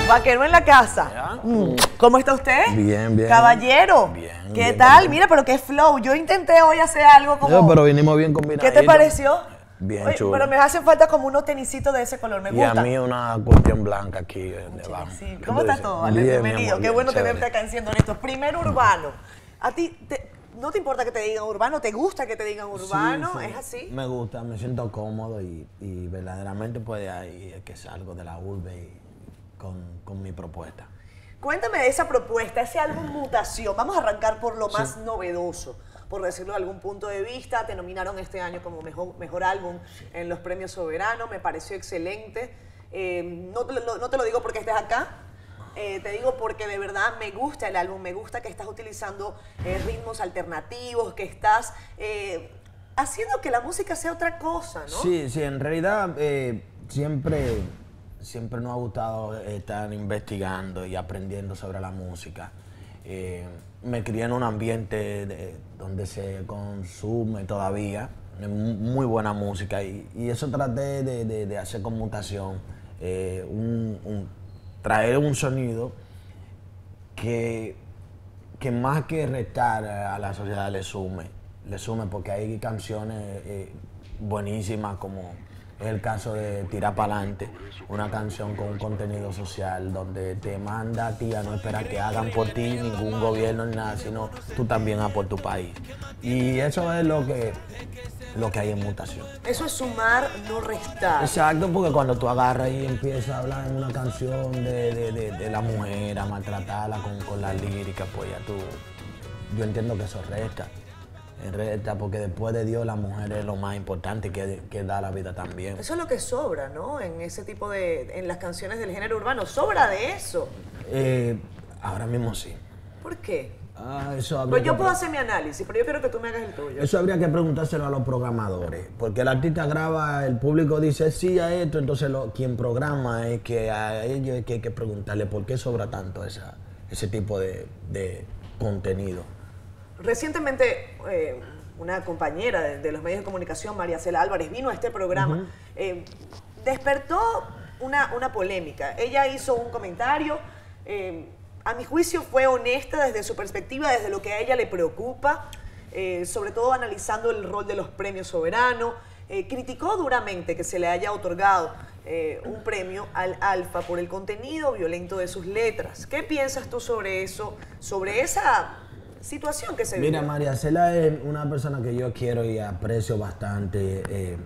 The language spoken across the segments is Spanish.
Vaquero en la casa. ¿Cómo está usted? Bien, bien. Caballero. Bien. ¿Qué bien, tal? bien. Mira, pero qué flow. Yo intenté hoy hacer algo como... Pero vinimos bien combinados. ¿Qué te pareció? Bien Oye, chulo. pero me hacen falta como unos tenisitos de ese color. Me Y gusta. a mí una cuestión blanca aquí debajo. Sí. ¿Cómo está todo? Ale? Bien, Bienvenido. mi amor, Qué bien, bueno chévere. tenerte acá en Siendo Honestos. Primero urbano. ¿A ti no te importa que te digan urbano? ¿Te gusta que te digan urbano? Sí, sí. ¿Es así? Me gusta, me siento cómodo y verdaderamente pues de ahí es que salgo de la urbe y con mi propuesta. Cuéntame de esa propuesta, ese álbum Mutación. Vamos a arrancar por lo más novedoso, por decirlo de algún punto de vista. Te nominaron este año como mejor álbum en los premios Soberano. Me pareció excelente. No te lo digo porque estés acá. Te digo porque de verdad me gusta el álbum. Me gusta que estás utilizando ritmos alternativos, que estás haciendo que la música sea otra cosa, ¿no? Sí, sí, en realidad siempre nos ha gustado estar investigando y aprendiendo sobre la música. Me crié en un ambiente donde se consume todavía muy buena música y eso traté de hacer con Mutación, traer un sonido que más que restar a la sociedad le sume porque hay canciones buenísimas como es el caso de Tirar Pa'lante, una canción con un contenido social donde te manda a ti a no esperar que hagan por ti ningún gobierno ni nada, sino tú también haz por tu país. Y eso es lo que hay en Mutación. Eso es sumar, no restar. Exacto, porque cuando tú agarras y empiezas a hablar en una canción de la mujer, a maltratarla con la lírica, pues ya yo entiendo que eso resta. Porque después de Dios la mujer es lo más importante que da la vida también. Eso es lo que sobra, ¿no? En ese tipo en las canciones del género urbano, sobra de eso. Ahora mismo sí. ¿Por qué? Pues yo puedo hacer mi análisis, pero yo quiero que tú me hagas el tuyo. Eso habría que preguntárselo a los programadores, porque el artista graba, el público dice sí a esto, entonces quien programa es que a ellos es que hay que preguntarle por qué sobra tanto ese tipo de contenido. Recientemente, una compañera de los medios de comunicación, María Cela Álvarez, vino a este programa. Despertó una polémica. Ella hizo un comentario, a mi juicio fue honesta desde su perspectiva, desde lo que a ella le preocupa, sobre todo analizando el rol de los premios soberanos. Criticó duramente que se le haya otorgado un premio al Alfa por el contenido violento de sus letras. ¿Qué piensas tú sobre eso, sobre esa situación que se vive? Mira, María Cela es una persona que yo quiero y aprecio bastante.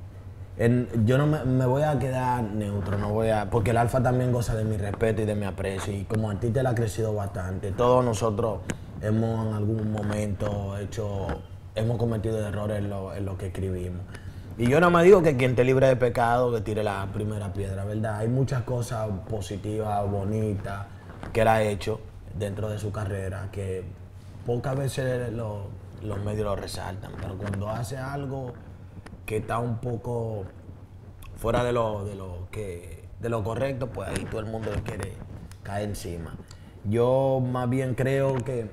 Yo no me voy a quedar neutro, porque el Alfa también goza de mi respeto y de mi aprecio, y como artista él ha crecido bastante. Todos nosotros hemos en algún momento hemos cometido errores en lo que escribimos. Y yo nada más digo que quien te libre de pecado, que tire la primera piedra, ¿verdad? Hay muchas cosas positivas, bonitas, que él ha hecho dentro de su carrera, que pocas veces los medios lo resaltan, pero cuando hace algo que está un poco fuera de lo correcto, pues ahí todo el mundo le quiere caer encima. Yo más bien creo que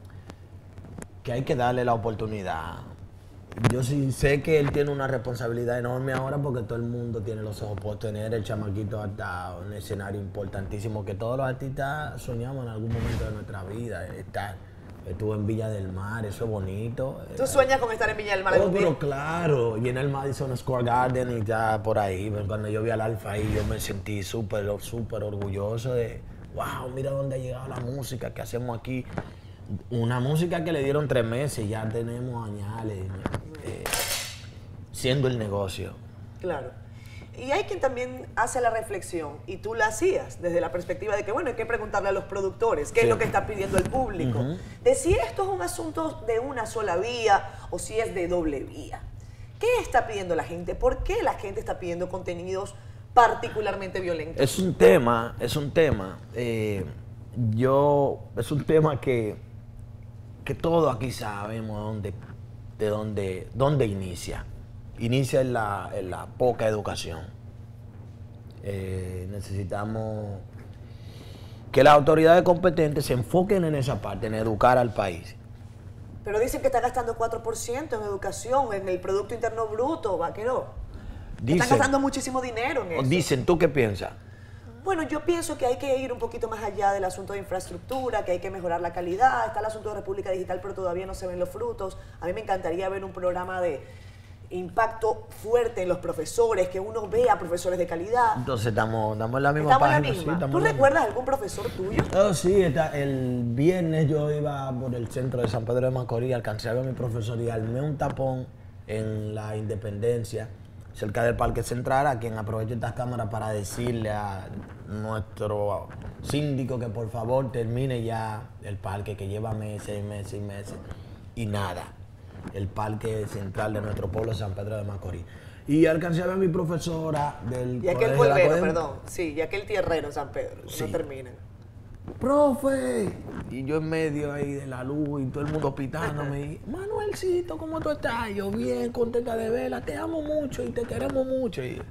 hay que darle la oportunidad. Yo sí sé que él tiene una responsabilidad enorme ahora porque todo el mundo tiene los ojos por tener el chamaquito hasta un escenario importantísimo que todos los artistas soñamos en algún momento de nuestra vida, Estuvo en Villa del Mar, eso es bonito. ¿Tú sueñas con estar en Villa del Mar? Pero claro, y en el Madison Square Garden y ya por ahí. Cuando yo vi al Alfa ahí, yo me sentí súper orgulloso de, wow, mira dónde ha llegado la música que hacemos aquí. Una música que le dieron 3 meses, ya tenemos añales, siendo el negocio. Claro. Y hay quien también hace la reflexión, y tú la hacías, desde la perspectiva de que, bueno, hay que preguntarle a los productores qué es lo que está pidiendo el público. De si esto es un asunto de una sola vía o si es de doble vía. ¿Qué está pidiendo la gente? ¿Por qué la gente está pidiendo contenidos particularmente violentos? Es un tema que todos aquí sabemos de dónde inicia. Inicia en la poca educación. Necesitamos que las autoridades competentes se enfoquen en esa parte, en educar al país. Pero dicen que está gastando 4% en educación, en el Producto Interno Bruto, Vaquero. Están gastando muchísimo dinero en eso. Dicen, ¿tú qué piensas? Bueno, yo pienso que hay que ir un poquito más allá del asunto de infraestructura, que hay que mejorar la calidad. Está el asunto de República Digital, pero todavía no se ven los frutos. A mí me encantaría ver un programa de impacto fuerte en los profesores, que uno vea profesores de calidad. Entonces estamos en la misma Estamos en la página. misma. Sí, ¿Tú recuerdas algún profesor tuyo? Oh, sí, el viernes yo iba por el centro de San Pedro de Macorís, alcancé a ver a mi profesor y armé un tapón en la Independencia, cerca del Parque Central, a quien aprovecho estas cámaras para decirle a nuestro síndico que por favor termine ya el parque, que lleva meses y meses, y nada. El Parque Central de nuestro pueblo, San Pedro de Macorís. Y alcancé a ver a mi profesora del Y aquel colegio de la polvero, Academia. perdón. Sí, y aquel tierrero San Pedro. Sí. No termina. ¡Profe! Y yo en medio ahí de la luz y todo el mundo pitándome. Y, Manuelcito, ¿cómo tú estás? Yo bien, contenta de verla. Te amo mucho y te queremos mucho. Y,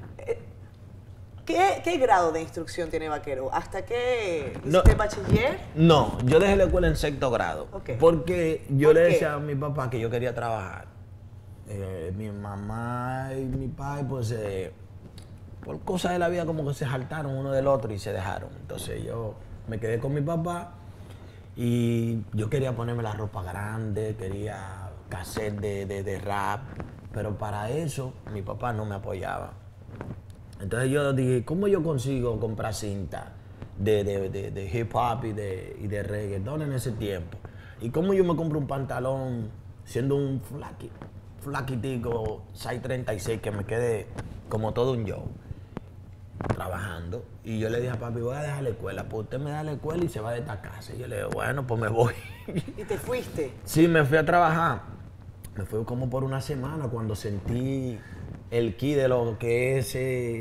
¿Qué grado de instrucción tiene Vaquero? ¿Hasta qué? No. ¿Hiciste bachiller? no, yo dejé la escuela en sexto grado. Ok. Porque yo ¿Por le qué? decía a mi papá que yo quería trabajar. Mi mamá y mi padre, pues, por cosas de la vida, como que se saltaron uno del otro y se dejaron. Entonces yo me quedé con mi papá y yo quería ponerme la ropa grande, quería cassette de rap, pero para eso mi papá no me apoyaba. Entonces yo dije, ¿cómo yo consigo comprar cinta de hip hop y de reggaetón en ese tiempo? ¿Y cómo yo me compro un pantalón siendo un flaquitico 6'36", que me quede como todo un yo, trabajando? Y yo le dije a papi, voy a dejar la escuela, pues usted me da la escuela y se va de esta casa. Y yo le digo, bueno, pues me voy. ¿Y te fuiste? Sí, me fui a trabajar. Me fui como por una semana cuando sentí el ki de lo que es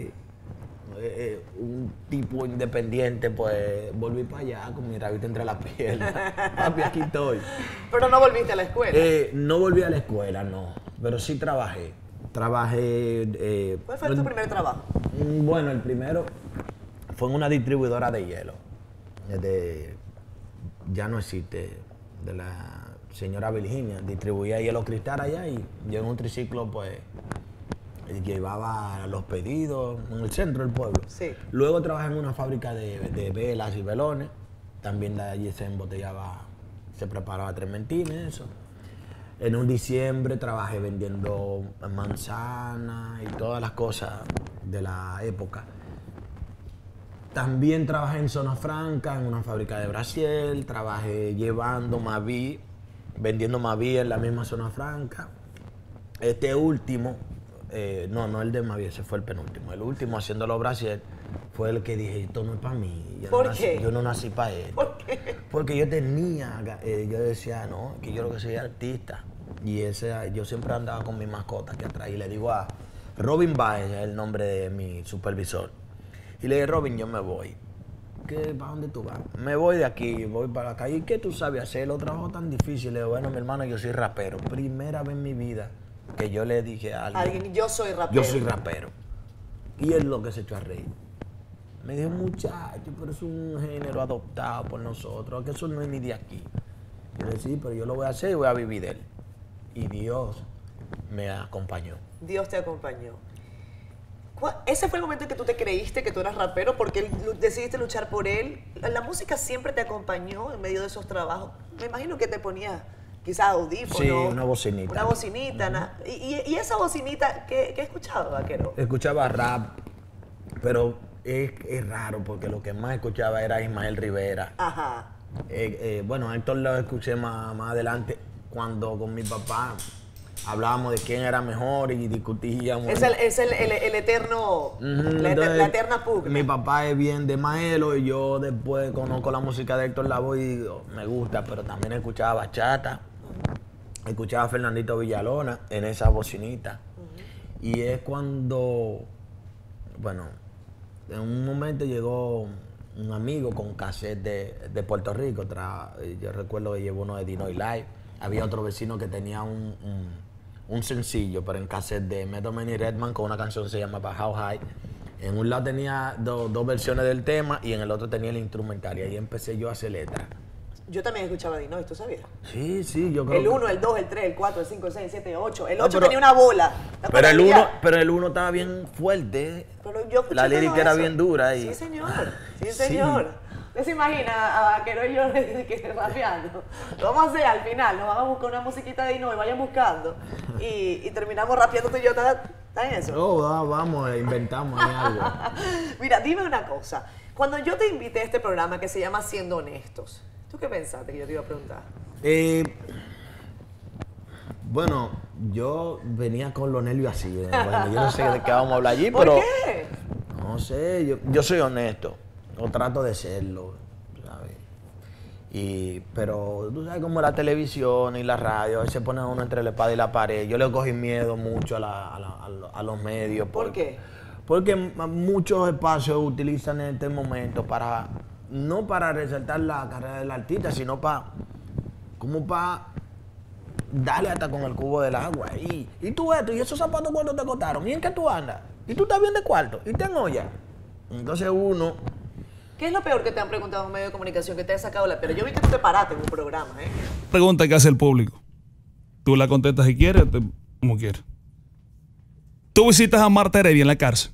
un tipo independiente, pues volví para allá con mi rabito entre las piernas. Papi, aquí estoy. Pero no volviste a la escuela. No volví a la escuela, no, pero sí trabajé. Trabajé... ¿Cuál fue tu primer trabajo? Bueno, el primero fue en una distribuidora de hielo. Ya no existe, de la señora Virginia. Distribuía hielo cristal allá y yo en un triciclo, pues, llevaba los pedidos en el centro del pueblo. Sí. Luego trabajé en una fábrica de velas y velones. También de allí se embotellaba, se preparaba trementina, eso. En un diciembre trabajé vendiendo manzanas y todas las cosas de la época. También trabajé en Zona Franca, en una fábrica de Brasil. Trabajé llevando Maví, vendiendo Maví en la misma Zona Franca. Este último, no el de Maví, ese fue el penúltimo. El último, haciéndolo Brasil, fue el que dije, esto no es para mí. ¿Por qué? Yo no nací para esto. ¿Por qué? Porque yo tenía, yo decía, no, que yo lo que soy artista. Y yo siempre andaba con mi mascota aquí atrás. Y le digo a Robin Baez, es el nombre de mi supervisor. Y le dije, Robin, yo me voy. ¿Para dónde tú vas? Me voy de aquí, voy para acá. ¿Y qué tú sabes hacer? Los trabajos tan difíciles. Le digo, bueno, mi hermano, yo soy rapero. Primera vez en mi vida que yo le dije a alguien, Yo soy rapero. yo soy rapero. Y él lo que se echó a reír. Me dijo, muchacho, pero es un género adoptado por nosotros, que eso no es ni de aquí. Yo le dije, sí, pero yo lo voy a hacer y voy a vivir de él. Y Dios me acompañó. Dios te acompañó. ¿Ese fue el momento en que tú te creíste que tú eras rapero porque decidiste luchar por él? ¿La música siempre te acompañó en medio de esos trabajos? Me imagino que te ponías quizás audífonos. Sí, una bocinita. Una bocinita. ¿Y esa bocinita qué escuchaba, Vaquero? Escuchaba rap, pero es raro porque lo que más escuchaba era Ismael Rivera. Ajá. Bueno, a Héctor lo escuché más adelante cuando con mi papá hablábamos de quién era mejor y discutíamos. Es el eterno, la eterna pugna. Mi papá es bien de Maelo y yo después conozco la música de Héctor Lavoe y digo, me gusta, pero también escuchaba bachata, escuchaba a Fernandito Villalona en esa bocinita. Y es cuando, bueno, en un momento llegó un amigo con cassette de Puerto Rico. Yo recuerdo que llevó uno de Dino y Live. Había otro vecino que tenía un sencillo, pero en cassette de Method Man y Redman con una canción que se llamaba How High. En un lado tenía dos versiones del tema y en el otro tenía el instrumental. Y ahí empecé yo a hacer letras. Yo también escuchaba Dinois, ¿tú sabías? Sí, sí, yo creo El 1, el 2, el 3, el 4, el 5, el 6, el 7, el 8. El 8 No, pero- tenía una bola. ¿Te Pero acuerdas? el uno estaba bien fuerte. Pero yo escuché La todo lírica era eso. bien dura. Y... Sí, señor. Sí, Sí. señor. ¿Usted se imagina a Vaquero y yo que rapeando? Lo vamos a hacer al final. Nos vamos a buscar una musiquita de Dinois, vayan buscando. Y terminamos rapeando tú y yo. ¿Está en eso? Vamos, inventamos ahí algo. Mira, dime una cosa. Cuando yo te invité a este programa que se llama Siendo Honestos, ¿tú qué pensaste que yo te iba a preguntar? Bueno, yo venía con los nervios así. Bueno, yo no sé de qué vamos a hablar allí, ¿Por pero... qué? No sé, yo soy honesto. O trato de serlo, ¿sabes? Pero tú sabes cómo la televisión y la radio, a veces ponen a uno entre la espada y la pared. Yo le cogí miedo mucho a los medios. ¿Por qué? Porque muchos espacios utilizan en este momento no para resaltar la carrera del artista, sino para darle hasta con el cubo del agua. Y tú esto, y esos zapatos cuánto te costaron, y en qué tú andas, y tú estás bien de cuarto, y te olla. Entonces uno... ¿Qué es lo peor que te han preguntado en un medio de comunicación que te haya sacado la... Pero yo vi que tú te paraste en un programa, ¿eh? Pregunta que hace el público. Tú la contestas si quieres, como quieres. Tú visitas a Marta Heredia en la cárcel.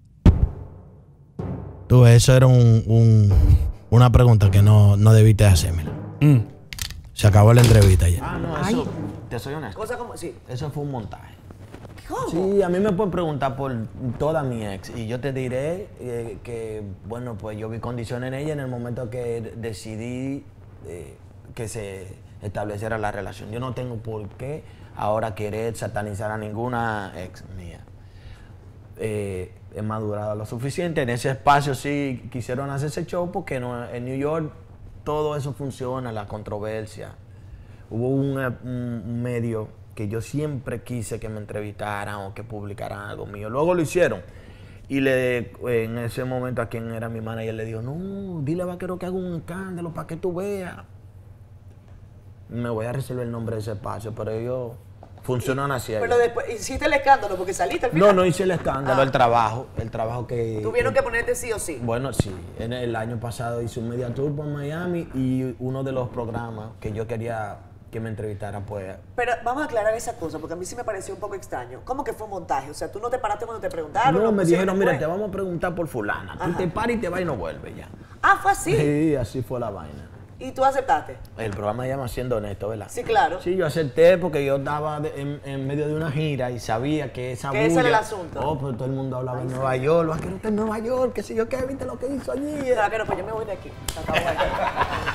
Tú, eso era una pregunta que no debiste hacérmela. Se acabó la entrevista ya. No, eso, te soy honesto. Cosa como... Sí. Eso fue un montaje. ¿Cómo? Sí, a mí me pueden preguntar por toda mi ex y yo te diré que, bueno, pues yo vi condiciones en ella en el momento que decidí que se estableciera la relación. Yo no tengo por qué ahora querer satanizar a ninguna ex mía. He madurado lo suficiente. En ese espacio sí quisieron hacer ese show porque en New York todo eso funciona, la controversia. Hubo un medio que yo siempre quise que me entrevistaran o que publicaran algo mío. Luego lo hicieron. Y en ese momento a quien era mi manager le dijo, no, dile a Vaquero que haga un escándalo para que tú veas. Me voy a reservar el nombre de ese espacio, pero ellos funcionan así. Pero después hiciste el escándalo porque saliste al final. No hice el escándalo, el trabajo que... Tuvieron que ponerte sí o sí. Bueno, sí. En el año pasado hice un media tour por Miami y uno de los programas que yo quería que me entrevistara, pues... Pero vamos a aclarar esa cosa, porque a mí sí me pareció un poco extraño. ¿Cómo que fue un montaje? O sea, tú no te paraste cuando te preguntaron. No, ¿lo me pusieron dijeron, mira, te después? vamos a preguntar por fulana. Tú te paras y te vas y no vuelves ya. Ah, fue así. Sí, así fue la vaina. ¿Y tú aceptaste? El programa se llama Siendo Honesto, ¿verdad? Sí, claro. Sí, yo acepté porque yo estaba en medio de una gira y sabía que esa Que ese bulla... era el asunto. Oh, pero todo el mundo hablaba en Nueva York. Vaquero está en Nueva York, qué sé yo qué, viste lo que hizo allí. Vaquero, pues yo me voy de aquí. Se acabó aquí.